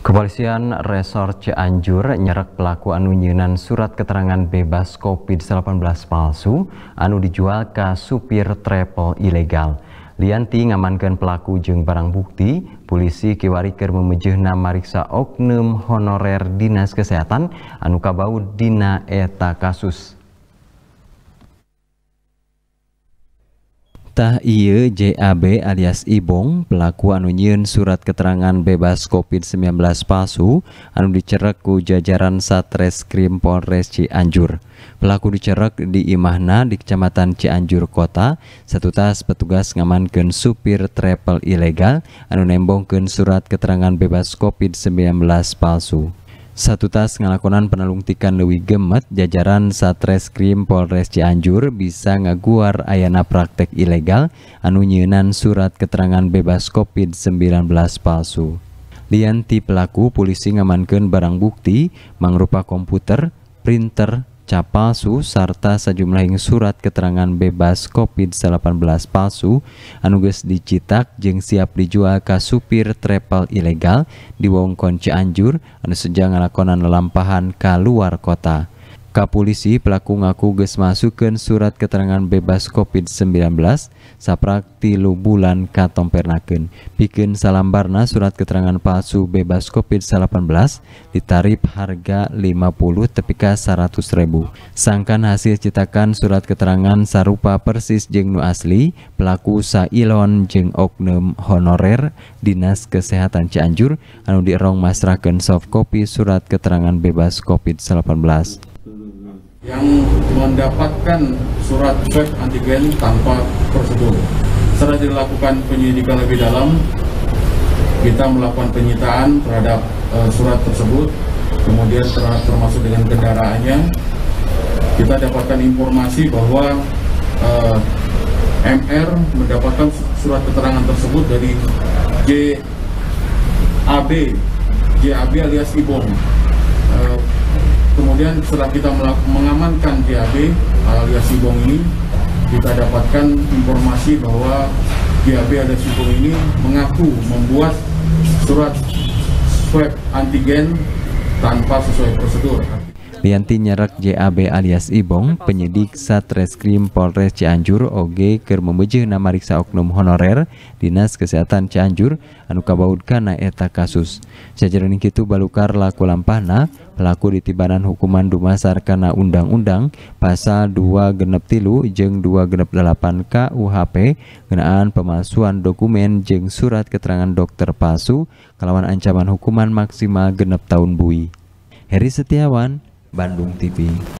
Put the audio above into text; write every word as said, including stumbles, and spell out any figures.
Kepolisian Resort Cianjur nyerek pelaku anu nyeunan surat keterangan bebas COVID delapan belas palsu anu dijual ke supir travel ilegal. Lianti ngamankeun pelaku jeung barang bukti, polisi kiwari keur memejeuhna mariksa oknum honorer Dinas Kesehatan anu kabaud dina eta kasus. Tah ieu J A B alias Ibong, pelaku anu nyieun surat keterangan bebas COVID sembilan belas palsu anu dicerek ku jajaran Satreskrim Polres Cianjur. Pelaku dicerek di imahna di Kecamatan Cianjur Kota, satutas petugas ngamankeun supir travel ilegal anu nembongkeun surat keterangan bebas COVID sembilan belas palsu. Satutas ngalakonan penalungtikan leuwih gemet, jajaran Satreskrim Polres Cianjur bisa ngaguar ayana praktek ilegal anu nyeunan surat keterangan bebas COVID sembilan belas palsu. Lianti pelaku, polisi ngamankeun barang bukti mangrupa komputer, printer, cap palsu sarta sajumlahing surat keterangan bebas COVID delapan belas palsu anu geus dicitak jeung siap dijual ka supir travel ilegal di wewengkon Cianjur anu sedang ngalakonan lelampahan ka luar kota. Ka polisi, pelaku ngaku geus masukeun surat keterangan bebas COVID sembilan belas saprak tilu bulan katompernakeun. Pikeun salambarna surat keterangan palsu bebas COVID delapan belas ditarif harga lima puluh tepi ka seratus ribu. Sangkan hasil cetakan surat keterangan sarupa persis jeung nu asli, pelaku sailon jeung oknum honorer Dinas Kesehatan Cianjur anu dierong masrahkeun soft copy surat keterangan bebas COVID delapan belas. Yang mendapatkan surat swab antigen tanpa prosedur. Setelah dilakukan penyelidikan lebih dalam, kita melakukan penyitaan terhadap uh, surat tersebut, kemudian ter termasuk dengan kendaraannya. Kita dapatkan informasi bahwa uh, M R mendapatkan surat keterangan tersebut dari J A B, J A B alias Ibong. Uh, Kemudian setelah kita mengamankan J A B alias Ibong ini, kita dapatkan informasi bahwa J A B alias Ibong ini mengaku membuat surat swab antigen tanpa sesuai prosedur. Lianti nyerek J A B alias Ibong, penyidik Satreskrim Polres Cianjur oge keur memeujeunna mariksa oknum honorer Dinas Kesehatan Cianjur anu kabaud kana eta kasus. Sajroning kitu balukar laku lampahna, pelaku ditibanan hukuman dumasar kana undang-undang pasal dua genep tilu jeung dua genep dalapan K U H P ngeunaan pemalsuan dokumen jeung surat keterangan dokter palsu kalawan ancaman hukuman maksimal genep tahun bui. Heri Setiawan, Bandung T V.